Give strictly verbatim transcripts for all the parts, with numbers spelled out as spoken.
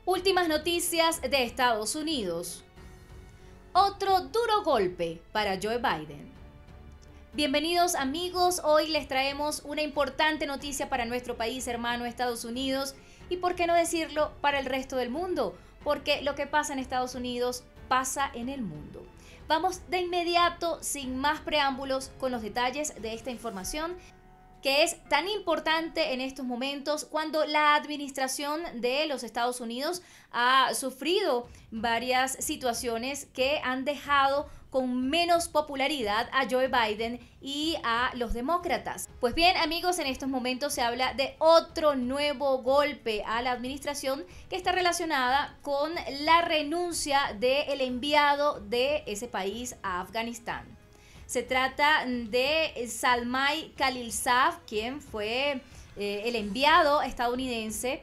Últimas noticias de Estados Unidos. Otro duro golpe para Joe Biden. Bienvenidos amigos, hoy les traemos una importante noticia para nuestro país hermano Estados Unidos y por qué no decirlo para el resto del mundo, porque lo que pasa en Estados Unidos pasa en el mundo. Vamos de inmediato, sin más preámbulos, con los detalles de esta información que es tan importante en estos momentos cuando la administración de los Estados Unidos ha sufrido varias situaciones que han dejado con menos popularidad a Joe Biden y a los demócratas. Pues bien, amigos, en estos momentos se habla de otro nuevo golpe a la administración que está relacionada con la renuncia del enviado de ese país a Afganistán. Se trata de Zalmay Khalilzad, quien fue eh, el enviado estadounidense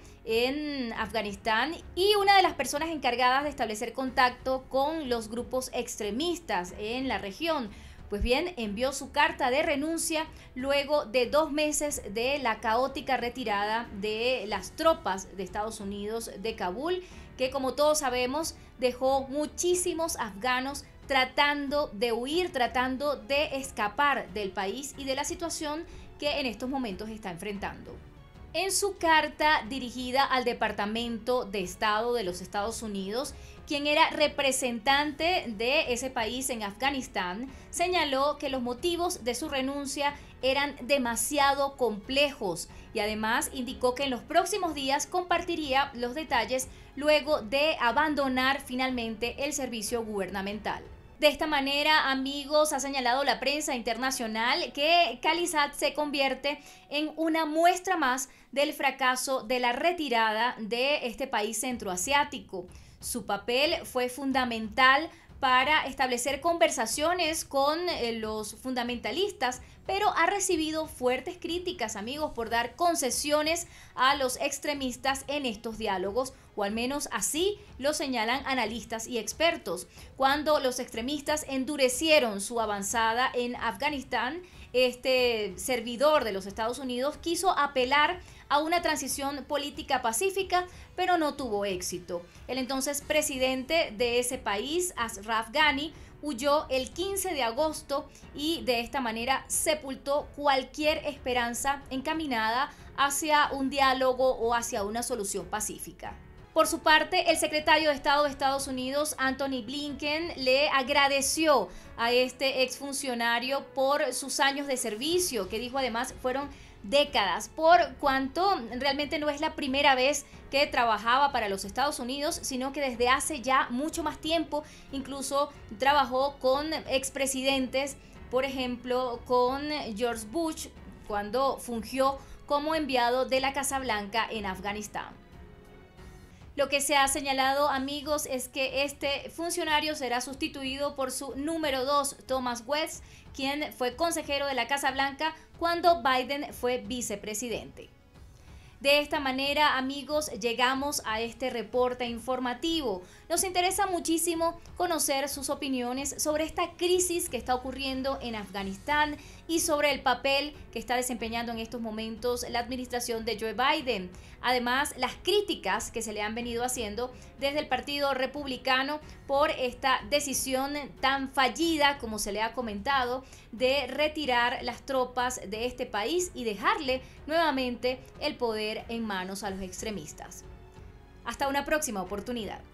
en Afganistán y una de las personas encargadas de establecer contacto con los grupos extremistas en la región. Pues bien, envió su carta de renuncia luego de dos meses de la caótica retirada de las tropas de Estados Unidos de Kabul, que como todos sabemos dejó muchísimos afganos tratando de huir, tratando de escapar del país y de la situación que en estos momentos está enfrentando. En su carta dirigida al Departamento de Estado de los Estados Unidos, quien era representante de ese país en Afganistán, señaló que los motivos de su renuncia eran demasiado complejos y además indicó que en los próximos días compartiría los detalles luego de abandonar finalmente el servicio gubernamental. De esta manera, amigos, ha señalado la prensa internacional que Khalilzad se convierte en una muestra más del fracaso de la retirada de este país centroasiático. Su papel fue fundamental para establecer conversaciones con eh, los fundamentalistas, pero ha recibido fuertes críticas, amigos, por dar concesiones a los extremistas en estos diálogos, o al menos así lo señalan analistas y expertos. Cuando los extremistas endurecieron su avanzada en Afganistán, este servidor de los Estados Unidos quiso apelar a una transición política pacífica, pero no tuvo éxito. El entonces presidente de ese país, Ashraf Ghani, huyó el quince de agosto y de esta manera sepultó cualquier esperanza encaminada hacia un diálogo o hacia una solución pacífica. Por su parte, el secretario de Estado de Estados Unidos, Antony Blinken, le agradeció a este exfuncionario por sus años de servicio, que dijo además fueron décadas, por cuanto realmente no es la primera vez que trabajaba para los Estados Unidos, sino que desde hace ya mucho más tiempo, incluso trabajó con expresidentes, por ejemplo, con George Bush, cuando fungió como enviado de la Casa Blanca en Afganistán. Lo que se ha señalado, amigos, es que este funcionario será sustituido por su número dos, Thomas West, quien fue consejero de la Casa Blanca cuando Biden fue vicepresidente. De esta manera, amigos, llegamos a este reporte informativo. Nos interesa muchísimo conocer sus opiniones sobre esta crisis que está ocurriendo en Afganistán y sobre el papel que está desempeñando en estos momentos la administración de Joe Biden. Además, las críticas que se le han venido haciendo desde el Partido Republicano por esta decisión tan fallida, como se le ha comentado, de retirar las tropas de este país y dejarle nuevamente el poder en manos a los extremistas. Hasta una próxima oportunidad.